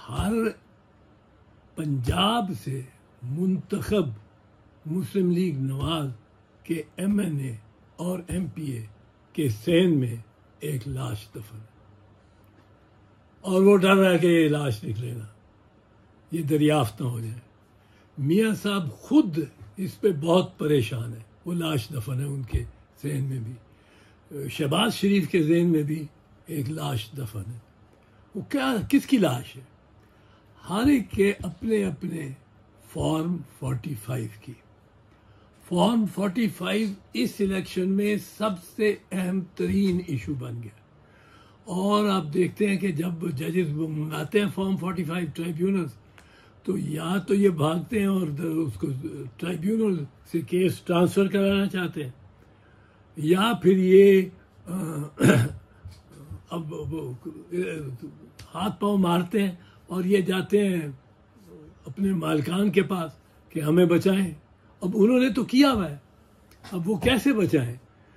ہر پنجاب سے منتخب مسلم لیگ نواز کے ایم این اے اور ایم پی اے کے سین میں ایک لاش دفن، اور وہ ڈر رہا ہے کہ یہ لاش نکلے گا، یہ دریافت نہ ہو جائے۔ میاں صاحب خود اس پہ بہت پریشان ہے، وہ لاش دفن ہے ان کے ذہن میں بھی، شہباز شریف کے ذہن میں بھی ایک لاش دفن ہے۔ وہ کیا، کس کی لاش ہے؟ ہر ایک کے اپنے اپنے فارم 45 کی۔ فارم 45 اس الیکشن میں سب سے اہم ترین ایشو بن گیا، اور آپ دیکھتے ہیں کہ جب ججز منگاتے ہیں فارم 45 ٹرائیبیونل، تو یا تو یہ بھاگتے ہیں اور اس کو ٹرائیبیونل سے کیس ٹرانسفر کرانا چاہتے ہیں، یا پھر یہ اب ہاتھ پاؤں مارتے ہیں اور یہ جاتے ہیں اپنے مالکان کے پاس کہ ہمیں بچائیں۔ اب انہوں نے تو کیا ہوا ہے، اب وہ کیسے بچائیں؟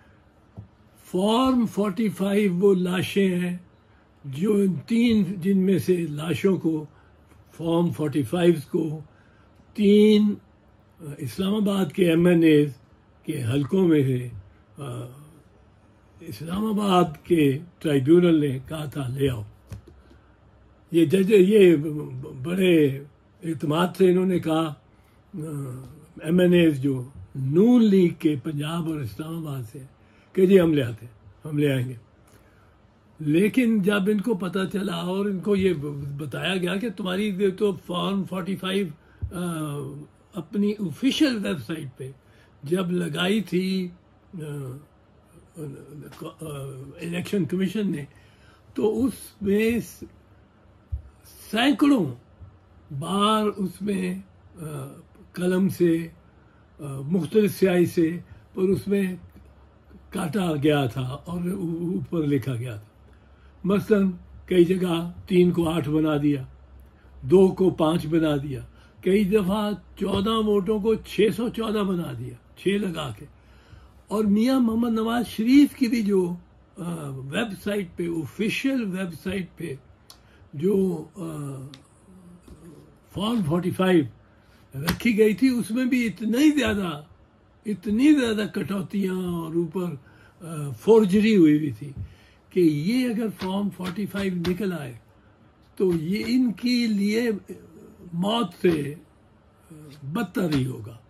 فارم 45 وہ لاشیں ہیں جو جن میں سے لاشوں کو، فارم 45 کو 3 اسلام آباد کے ایم این اے کے حلقوں میں سے اسلام آباد کے ٹرائیبیونل نے کہا تھا لے آؤ۔ یہ جج، یہ بڑے اعتماد سے انہوں نے کہا، ایم این اے جو نون لیگ کے پنجاب اور اسلام آباد سے، کہ جی ہم لے آتے ہیں، ہم لے آئیں گے۔ لیکن جب ان کو پتہ چلا اور ان کو یہ بتایا گیا کہ تمہاری تو فارم 45 اپنی آفیشیل ویب سائٹ پہ جب لگائی تھی الیکشن کمیشن نے، تو اس میں سینکڑوں بار اس میں قلم سے مختلف سیاہی سے پر اس میں کاٹا گیا تھا اور اوپر لکھا گیا تھا۔ مثلاً کئی جگہ 3 کو 8 بنا دیا، 2 کو 5 بنا دیا، کئی دفعہ 14 ووٹوں کو 614 بنا دیا، 6 لگا کے۔ اور میاں محمد نواز شریف کی بھی جو ویب سائٹ پہ، آفیشیل ویب سائٹ پہ جو فارم 45 رکھی گئی تھی، اس میں بھی اتنی زیادہ کٹوتیاں اور اوپر فورجری ہوئی تھی کہ یہ اگر فارم 45 نکل آئے تو یہ ان کے لیے موت سے بدتر ہی ہوگا۔